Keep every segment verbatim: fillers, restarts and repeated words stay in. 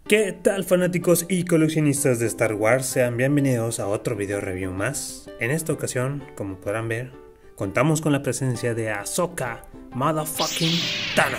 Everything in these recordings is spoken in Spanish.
¿Qué tal, fanáticos y coleccionistas de Star Wars? Sean bienvenidos a otro video review más. En esta ocasión, como podrán ver, contamos con la presencia de Ahsoka Motherfucking Tano.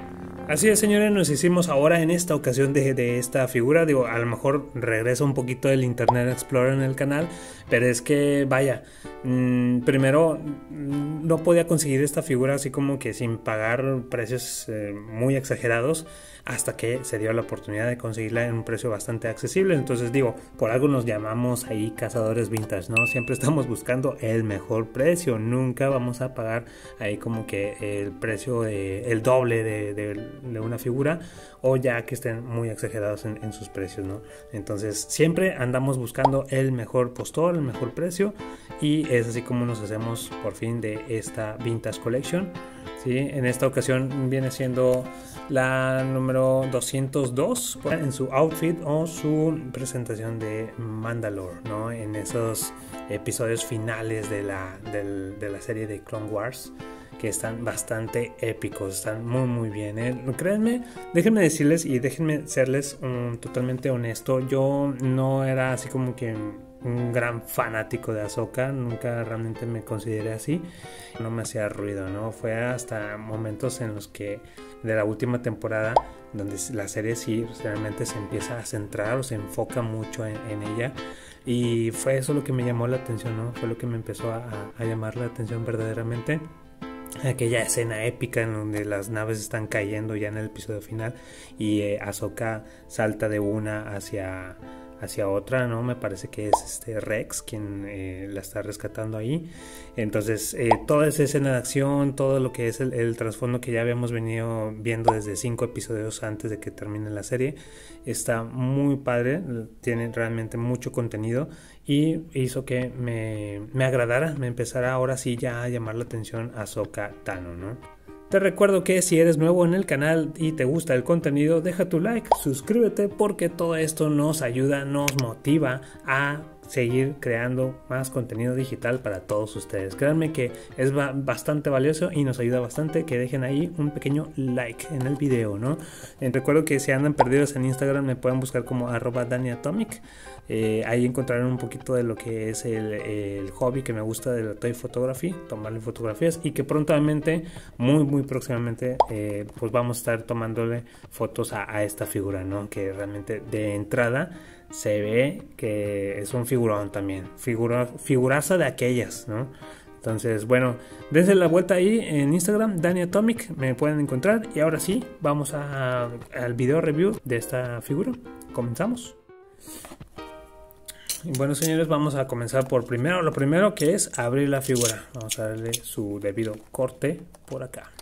Así es, señores, nos hicimos ahora en esta ocasión de, de esta figura. Digo, a lo mejor regresa un poquito el Internet Explorer en el canal, pero es que, vaya, mmm, primero mmm, no podía conseguir esta figura así como que sin pagar precios eh, muy exagerados, hasta que se dio la oportunidad de conseguirla en un precio bastante accesible. Entonces digo, por algo nos llamamos ahí cazadores vintage, ¿no? Siempre estamos buscando el mejor precio, nunca vamos a pagar ahí como que el precio, de, el doble de, de, de una figura, o ya que estén muy exagerados en, en sus precios, ¿no? Entonces siempre andamos buscando el mejor postor, el mejor precio, y es así como nos hacemos por fin de esta Vintage Collection. ¿Sí? En esta ocasión viene siendo la número doscientos dos en su outfit o su presentación de Mandalore, ¿no? En esos episodios finales de la, del, de la serie de Clone Wars, que están bastante épicos, están muy muy bien, ¿eh? Créanme, déjenme decirles y déjenme serles um, totalmente honesto, yo no era así como que un gran fanático de Ahsoka, nunca realmente me consideré así, no me hacía ruido, ¿no? Fue hasta momentos en los que de la última temporada, donde la serie sí realmente se empieza a centrar o se enfoca mucho en, en ella, y fue eso lo que me llamó la atención, ¿no? Fue lo que me empezó a, a llamar la atención verdaderamente. Aquella escena épica en donde las naves están cayendo ya en el episodio final y eh, Ahsoka salta de una hacia, hacia otra, ¿no? Me parece que es este Rex quien eh, la está rescatando ahí. Entonces eh, toda esa escena de acción, todo lo que es el, el trasfondo que ya habíamos venido viendo desde cinco episodios antes de que termine la serie, está muy padre, tiene realmente mucho contenido y hizo que me, me agradara, me empezara ahora sí ya a llamar la atención Ahsoka Tano, ¿no? Te recuerdo que si eres nuevo en el canal y te gusta el contenido, deja tu like, suscríbete, porque todo esto nos ayuda, nos motiva a seguir creando más contenido digital para todos ustedes. Créanme que es bastante valioso y nos ayuda bastante que dejen ahí un pequeño like en el video, ¿no? Eh, recuerdo que si andan perdidos en Instagram me pueden buscar como arroba daniatomic. Eh, ahí encontrarán un poquito de lo que es el, el hobby que me gusta de la toy photography, tomarle fotografías, y que prontamente, muy muy próximamente, eh, pues vamos a estar tomándole fotos a, a esta figura, ¿no? Que realmente de entrada se ve que es un figurón también, figura, figuraza de aquellas, ¿no? Entonces, bueno, dense la vuelta ahí en Instagram, Daniatomic, me pueden encontrar. Y ahora sí, vamos a, al video review de esta figura. Comenzamos. Y bueno, señores, vamos a comenzar por primero, lo primero, que es abrir la figura. Vamos a darle su debido corte por acá.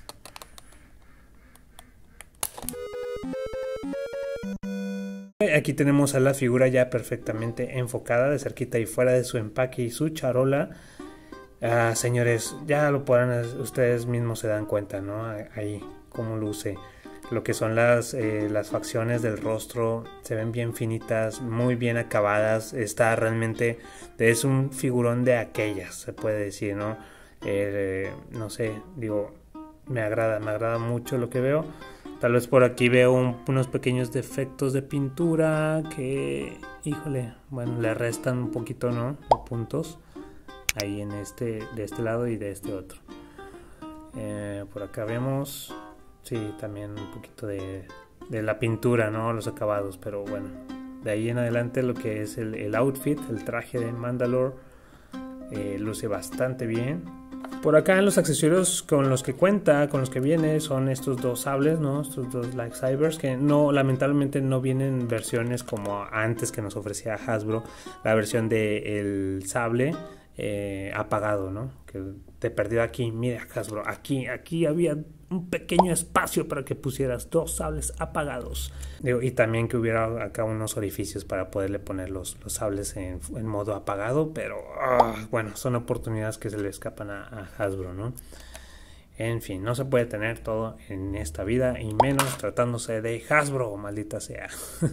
Aquí tenemos a la figura ya perfectamente enfocada de cerquita y fuera de su empaque y su charola. Ah, señores, ya lo podrán, ustedes mismos se dan cuenta, ¿no? Ahí cómo luce. Lo que son las, eh, las facciones del rostro se ven bien finitas, muy bien acabadas. Está realmente, es un figurón de aquellas, se puede decir, ¿no? Eh, no sé, digo, me agrada, me agrada mucho lo que veo. Tal vez por aquí veo un, unos pequeños defectos de pintura que, híjole, bueno, le restan un poquito, ¿no? De puntos ahí en este, de este lado y de este otro. Eh, por acá vemos, sí, también un poquito de, de la pintura, ¿no? Los acabados, pero bueno, de ahí en adelante lo que es el, el outfit, el traje de Mandalore, eh, luce bastante bien. Por acá en los accesorios con los que cuenta, con los que viene, son estos dos sables, ¿no? Estos dos lightsabers que no, lamentablemente no vienen versiones como antes que nos ofrecía Hasbro, la versión del sable eh, apagado, ¿no? Que te perdió aquí, mira Hasbro, aquí, aquí había un pequeño espacio para que pusieras dos sables apagados. Digo, y también que hubiera acá unos orificios para poderle poner los, los sables en, en modo apagado, pero oh, bueno, son oportunidades que se le escapan a, a Hasbro, ¿no? En fin, no se puede tener todo en esta vida, y menos tratándose de Hasbro, maldita sea.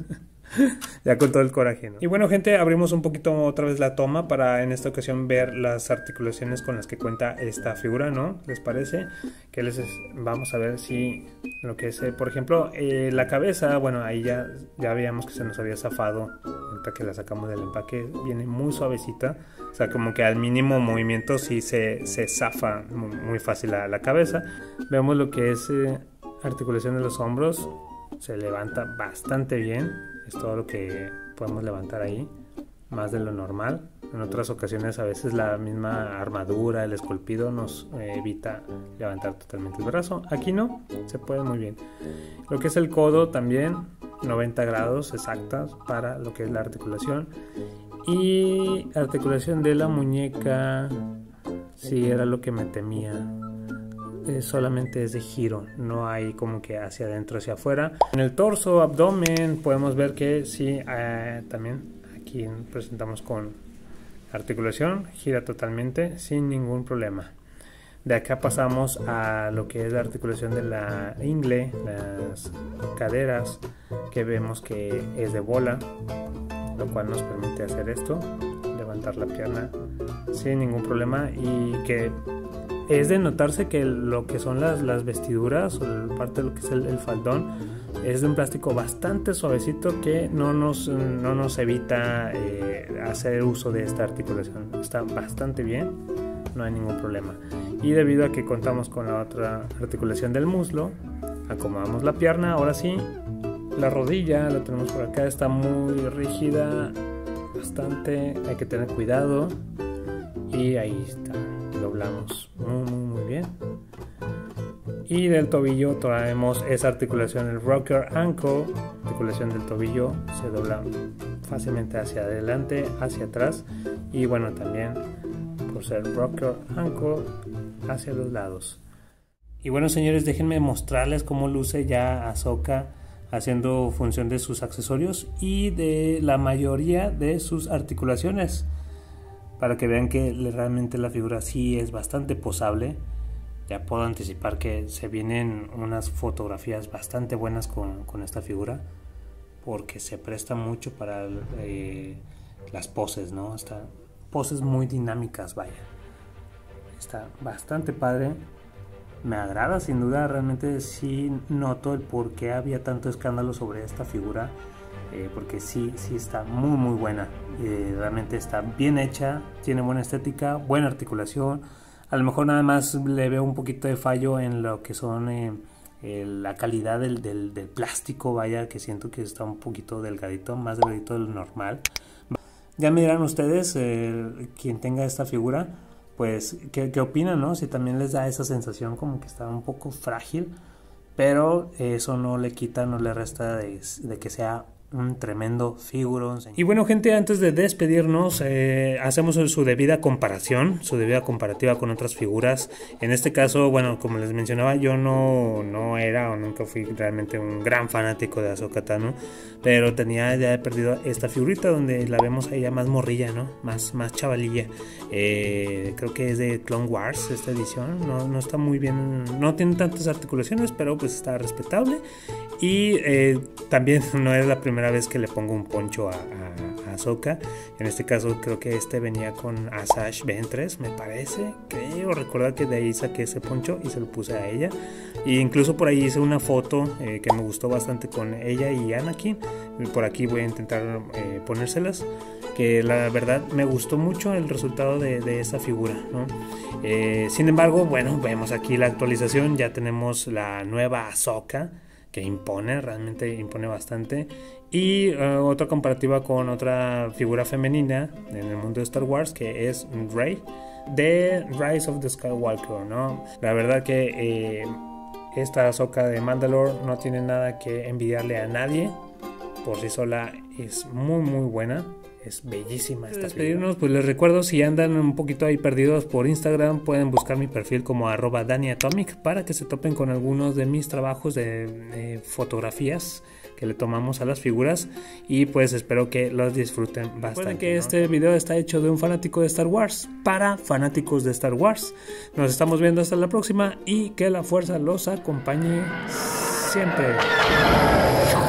Ya con todo el coraje, ¿no? Y bueno, gente, abrimos un poquito otra vez la toma para en esta ocasión ver las articulaciones con las que cuenta esta figura, ¿no? ¿Les parece? Que les es... vamos a ver si lo que es, eh, por ejemplo, eh, la cabeza, bueno, ahí ya, ya veíamos que se nos había zafado. Ahorita que la sacamos del empaque, viene muy suavecita. O sea, como que al mínimo movimiento sí se, se zafa muy, muy fácil la, la cabeza. Vemos lo que es eh, articulación de los hombros. Se levanta bastante bien. Es todo lo que podemos levantar ahí, más de lo normal. En otras ocasiones a veces la misma armadura, el esculpido nos eh, evita levantar totalmente el brazo. Aquí no, se puede muy bien. Lo que es el codo también, noventa grados exactas para lo que es la articulación. Y articulación de la muñeca, sí, era lo que me temía. Eh, solamente es de giro, no hay como que hacia adentro, hacia afuera. En el torso, abdomen, podemos ver que sí, eh, también aquí presentamos con articulación, gira totalmente sin ningún problema. De acá pasamos a lo que es la articulación de la ingle, las caderas, que vemos que es de bola, lo cual nos permite hacer esto, levantar la pierna sin ningún problema, y que es de notarse que lo que son las, las vestiduras o parte de lo que es el, el faldón es de un plástico bastante suavecito que no nos, no nos evita eh, hacer uso de esta articulación. Está bastante bien, no hay ningún problema. Y debido a que contamos con la otra articulación del muslo, acomodamos la pierna. Ahora sí, la rodilla la tenemos por acá, está muy rígida, bastante, hay que tener cuidado. Y ahí está, doblamos muy muy muy bien. Y del tobillo traemos esa articulación, el rocker ankle, articulación del tobillo, se dobla fácilmente hacia adelante, hacia atrás, y bueno, también por ser rocker ankle, hacia los lados. Y bueno, señores, déjenme mostrarles cómo luce ya Ahsoka haciendo función de sus accesorios y de la mayoría de sus articulaciones, para que vean que realmente la figura sí es bastante posable. Ya puedo anticipar que se vienen unas fotografías bastante buenas con, con esta figura, porque se presta mucho para eh, las poses, ¿no? Está, poses muy dinámicas, vaya. Está bastante padre. Me agrada sin duda, realmente sí noto el por qué había tanto escándalo sobre esta figura. Eh, porque sí, sí está muy muy buena, eh, realmente está bien hecha, tiene buena estética, buena articulación. A lo mejor nada más le veo un poquito de fallo en lo que son eh, eh, la calidad del, del, del plástico, vaya, que siento que está un poquito delgadito, más delgadito de lo normal. Ya me dirán ustedes, eh, quien tenga esta figura, pues qué, qué opinan, ¿no? Si también les da esa sensación como que está un poco frágil, pero eso no le quita, no le resta de, de que sea un tremendo figurón. Y bueno, gente, antes de despedirnos, eh, hacemos su debida comparación, su debida comparativa con otras figuras. En este caso, bueno, como les mencionaba, yo no, no era o nunca fui realmente un gran fanático de Ahsoka Tano, pero tenía ya he perdido esta figurita donde la vemos ahí ya más morrilla, ¿no? Más, más chavalilla. Eh, creo que es de Clone Wars esta edición, no, no está muy bien, no tiene tantas articulaciones, pero pues está respetable. Y eh, también no es la primera vez que le pongo un poncho a, a, a Ahsoka. En este caso creo que este venía con Asajj Ventress, me parece, creo recordar que de ahí saqué ese poncho y se lo puse a ella. Y incluso por ahí hice una foto eh, que me gustó bastante con ella y Anakin. Por aquí voy a intentar eh, ponérselas, que la verdad me gustó mucho el resultado de, de esa figura, ¿no? Eh, sin embargo, bueno, vemos aquí la actualización, ya tenemos la nueva Ahsoka, que impone, realmente impone bastante. Y uh, otra comparativa con otra figura femenina en el mundo de Star Wars, que es Rey, de Rise of the Skywalker, ¿no? La verdad que eh, esta Ahsoka de Mandalore no tiene nada que envidiarle a nadie. Por sí sola es muy muy buena. Es bellísima esta despedirnos, pues les recuerdo, si andan un poquito ahí perdidos por Instagram, pueden buscar mi perfil como arroba daniatomic para que se topen con algunos de mis trabajos de, de fotografías que le tomamos a las figuras, y pues espero que los disfruten bastante. Recuerden que ¿no? Este video está hecho de un fanático de Star Wars para fanáticos de Star Wars. Nos estamos viendo hasta la próxima y que la fuerza los acompañe siempre.